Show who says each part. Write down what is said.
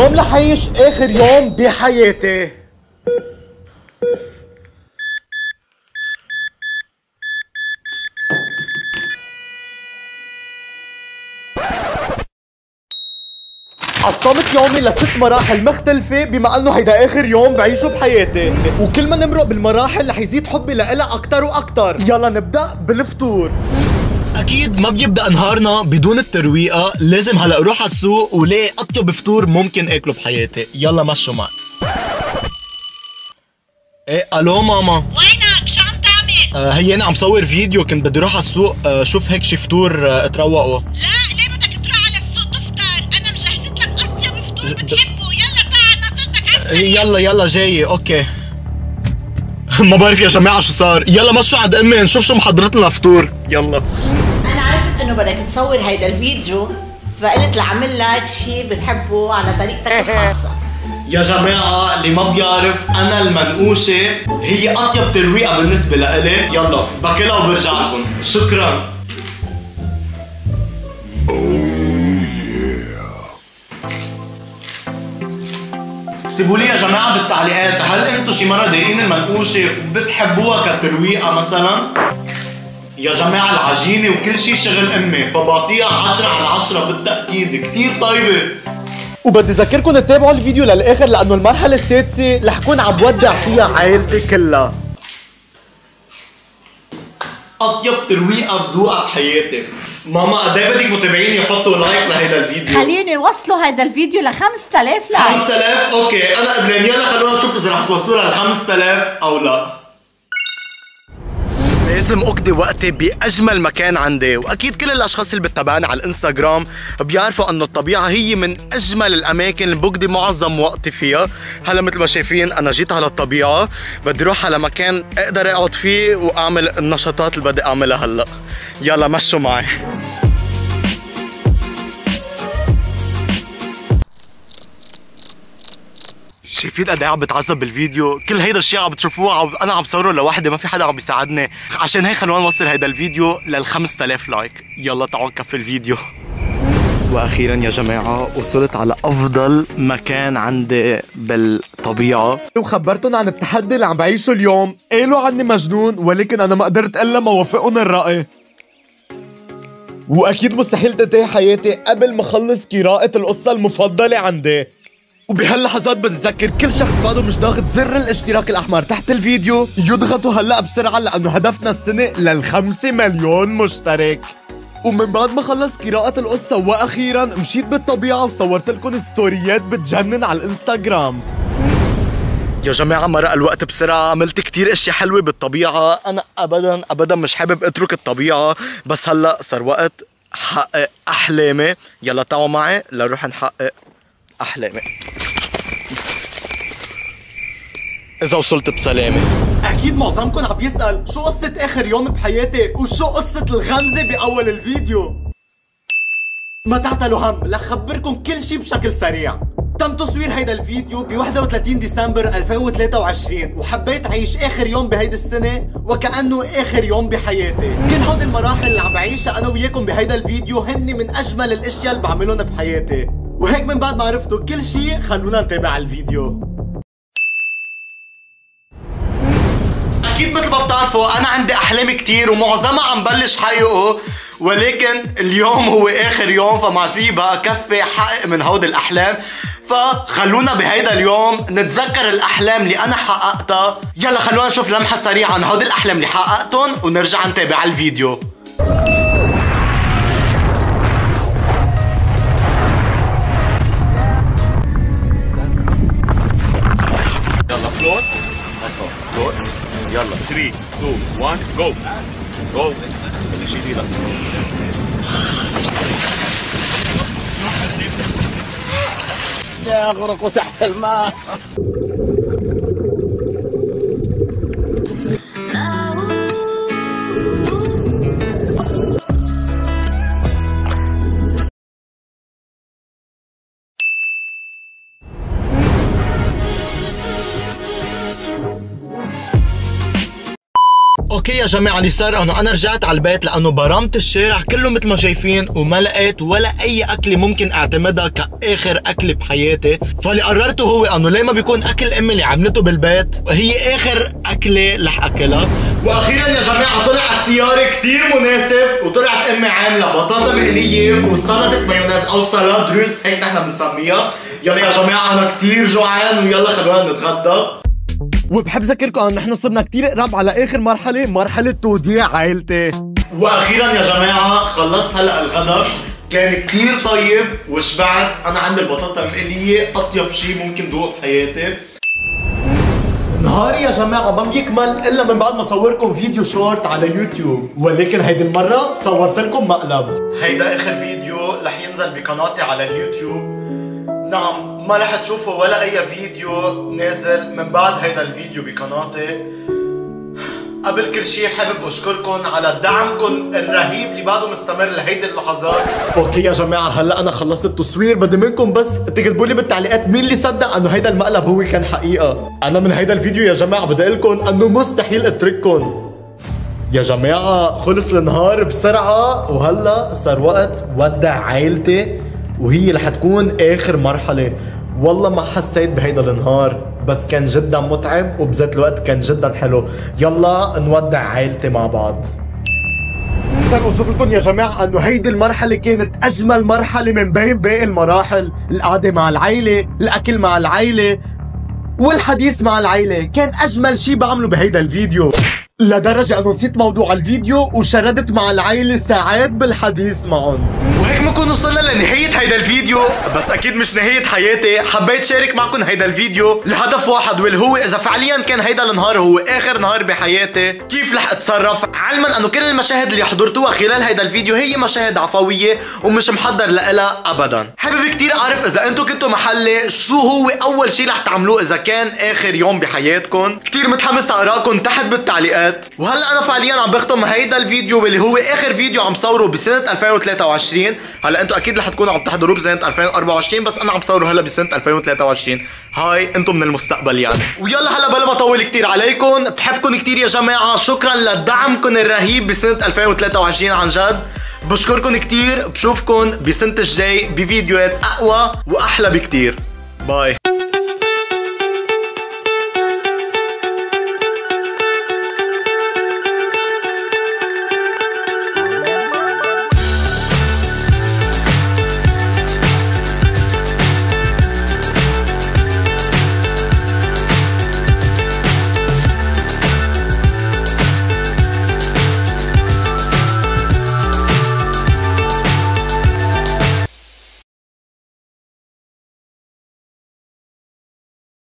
Speaker 1: اليوم رح أعيش آخر يوم بحياتي. قسمت يومي ل6 مراحل مختلفة بما انه هيدا اخر يوم بعيشه بحياتي، وكل ما نمرق بالمراحل رح يزيد حبي لإلها اكتر واكتر. يلا نبدأ بالفطور.
Speaker 2: اكيد ما بيبدأ نهارنا بدون الترويقة، لازم هلا اروح على السوق ولاقي اطيب فطور ممكن اكله بحياتي. يلا مشوا معي. ايه الو ماما،
Speaker 3: وينك؟ شو عم تعمل؟
Speaker 2: هي انا عم صور فيديو، كنت بدي اروح على السوق شوف هيك شي فطور اتروقوا.
Speaker 3: لا ليه بدك تروح على السوق تفطر؟ انا مجهزت لك اطيب فطور بتحبه. يلا تعال ناطرتك على السريع.
Speaker 2: يلا جاي. اوكي. ما بعرف يا جماعة شو صار. يلا مشوا عند امي نشوف شو محضرت لنا فطور. يلا.
Speaker 4: انا عرفت انه بدك تصور هيدا الفيديو، فقلت لعمل لك شيء بتحبه على طريقتك الخاصة.
Speaker 2: يا جماعة اللي ما بيعرف، أنا المنقوشة هي أطيب ترويقة بالنسبة لإلي. يلا باكلها وبرجع لكم. شكرا. اكتبوا لي يا جماعة بالتعليقات، هل انتو شي مرة ضايقين المنقوشة وبتحبوها كترويقة مثلا؟ يا جماعة العجينة وكل شي شغل أمي، فبعطيها 10/10 بالتأكيد، كتير طيبة.
Speaker 1: وبدي اذكركم تتابعوا الفيديو للاخر لانه المرحلة السادسة رح كون عم بودع فيها عائلتي كلها.
Speaker 2: أطيب ترويقة بدوقها بحياتي. ماما قد ايه بدك متابعين يحطوا لايك لهيدا الفيديو؟
Speaker 4: خليني نوصلوا هيدا الفيديو ل 5000 لايك.
Speaker 2: 5000 اوكي انا قبلان. يلا خلونا نشوف اذا رح توصلوا لل 5000 او لا. لازم اقضي وقتي باجمل مكان عندي، واكيد كل الاشخاص اللي بتتابعني على الانستغرام بيعرفوا انه الطبيعه هي من اجمل الاماكن اللي بقضي معظم وقتي فيها. هلا مثل ما شايفين انا جيت على الطبيعه، بدي اروح على مكان اقدر اقعد فيه واعمل النشاطات اللي بدي اعملها هلا. يلا مشوا معي. شايفين قد ايه عم بتعذب بالفيديو؟ كل هيدا الشيء عم بتشوفوه انا عم صوره لوحدي، ما في حدا عم بيساعدني. عشان هيك خلونا نوصل هيدا الفيديو لل 5000 لايك. يلا تعالوا نكفي الفيديو. واخيرا يا جماعه وصلت على افضل مكان عندي بالطبيعه،
Speaker 1: وخبرتهم عن التحدي اللي عم بعيشه اليوم. قالوا عني مجنون ولكن انا ما قدرت الا ما وافقهم الرأي. واكيد مستحيل تنتهي حياتي قبل ما اخلص قراءة القصة المفضلة عندي. وبهاللحظات بتذكر كل شخص بعده مش ضاغط زر الاشتراك الاحمر تحت الفيديو يضغطوا هلا بسرعة، لانه هدفنا السنة لل5 مليون مشترك. ومن بعد ما خلص قراءة القصة واخيرا مشيت بالطبيعة وصورت لكم ستوريات بتجنن على الانستغرام.
Speaker 2: يا جماعة مرق الوقت بسرعة، عملت كتير اشياء حلوة بالطبيعة. انا ابدا مش حابب اترك الطبيعة، بس هلا صار وقت حقق احلامي. يلا تعالوا معي لنروح نحقق احلامي. اذا وصلت بسلامة.
Speaker 1: اكيد معظمكم عم يسأل شو قصة اخر يوم بحياتي وشو قصة الغمزة باول الفيديو. ما تعتلوا هم، رح خبركم كل شي بشكل سريع. تم تصوير هيدا الفيديو ب 31 ديسمبر 2023، وحبيت اعيش اخر يوم بهيدي السنة وكأنه اخر يوم بحياتي. كل هودي المراحل اللي عم بعيشها انا وياكم بهيدا الفيديو هن من اجمل الاشياء اللي بعملهم بحياتي. وهيك من بعد ما عرفتوا كل شي خلونا نتابع الفيديو.
Speaker 2: اكيد مثل ما بتعرفوا انا عندي احلام كتير ومعظمها عم بلش حققه، ولكن اليوم هو اخر يوم، فما في بقى كفي حقق من هودي الاحلام. فخلونا بهيدا اليوم نتذكر الاحلام اللي انا حققتها. يلا خلونا نشوف لمحة سريعة عن هودي الاحلام اللي حققتهم ونرجع نتابع الفيديو.
Speaker 5: يلا فلوت فلوت. يلا 3 2 1 جو جو. شيل ايدك.
Speaker 6: يغرق تحت الماء.
Speaker 2: اوكي يا جماعه، اللي صار انه انا رجعت على البيت لانه برمت الشارع كله مثل ما شايفين وما لقيت ولا اي اكله ممكن اعتمدها كاخر اكله بحياتي. فاللي قررته هو انه ليه ما بيكون اكل امي اللي عملته بالبيت هي اخر اكله رح اكلها.
Speaker 1: واخيرا يا جماعه طلع اختياري كتير مناسب، وطلعت امي عامله بطاطا مقليه وسلطه مايونيز او سلاد روس هيك نحن بنسميها. يلا يا جماعه انا كتير جوعان ويلا خلونا نتغدى. وبحب ذكركم انه نحن صرنا كتير قراب على اخر مرحله توديع عائلتي. واخيرا يا جماعه خلصت هلا الغداء، كان كتير طيب وشبعت. انا عندي البطاطا المقليه اطيب شيء ممكن دوق بحياتي. نهاري يا جماعه ما بيكمل الا من بعد ما صوركم فيديو شورت على يوتيوب، ولكن هيدي المره صورت لكم مقلب. هيدا اخر فيديو رح ينزل بقناتي على اليوتيوب. نعم ما رح تشوفوا ولا اي فيديو نازل من بعد هيدا الفيديو بقناتي. قبل كل شيء حابب اشكركم على دعمكم الرهيب اللي بعده مستمر لهيدي اللحظات. اوكي يا جماعه هلا انا خلصت التصوير، بدي منكم بس تكتبوا لي بالتعليقات مين اللي صدق انه هيدا المقلب هو كان حقيقه. انا من هيدا الفيديو يا جماعه بدي اقول لكم انه مستحيل اترككم. يا جماعه خلص النهار بسرعه وهلا صار وقت ودع عائلتي، وهي رح تكون اخر مرحله. والله ما حسيت بهيدا النهار بس كان جدا متعب وبذات الوقت كان جدا حلو. يلا نودع عائلتي مع بعض. بدي اوصف لكم يا جماعه انه هيدي المرحله كانت اجمل مرحله من بين باقي المراحل. القعده مع العائله، الاكل مع العائله والحديث مع العائله، كان اجمل شيء بعمله بهيدا الفيديو، لدرجه انه نسيت موضوع الفيديو وشردت مع العائله ساعات بالحديث معهم.
Speaker 2: وهيك بنكون وصلنا لنهاية هيدا الفيديو، بس اكيد مش نهاية حياتي. حبيت شارك معكم هيدا الفيديو لهدف واحد، واللي هو اذا فعليا كان هيدا النهار هو اخر نهار بحياتي كيف رح اتصرف، علما انه كل المشاهد اللي حضرتوها خلال هيدا الفيديو هي مشاهد عفوية ومش محضر لها ابدا. حابب كتير اعرف اذا انتم كنتوا محلي شو هو اول شيء رح تعملوه اذا كان اخر يوم بحياتكم. كتير متحمس لارائكم تحت بالتعليقات. وهلا انا فعليا عم بختم هيدا الفيديو واللي هو اخر فيديو عم صوره بسنة 2023. هلا انتم اكيد رح تكونوا عم تحضروه بسنه 2024 بس انا عم صوره هلا بسنه 2023. هاي انتم من المستقبل يعني. ويلا هلا بلا ما اطول كثير عليكم، بحبكم كثير يا جماعه، شكرا لدعمكم الرهيب بسنه 2023 عن جد. بشكركم كثير، بشوفكم بسنه الجاي بفيديوهات اقوى واحلى بكثير. باي.